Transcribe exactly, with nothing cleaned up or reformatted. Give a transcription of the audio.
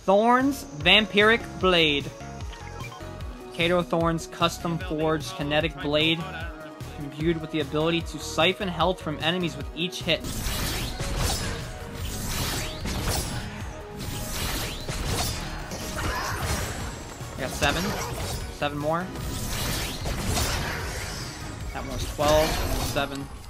Thorne's Vampiric Blade. Kato Thorne's custom forged kinetic blade, imbued with the ability to siphon health from enemies with each hit. I got seven. Seven more. That one was twelve. Seven.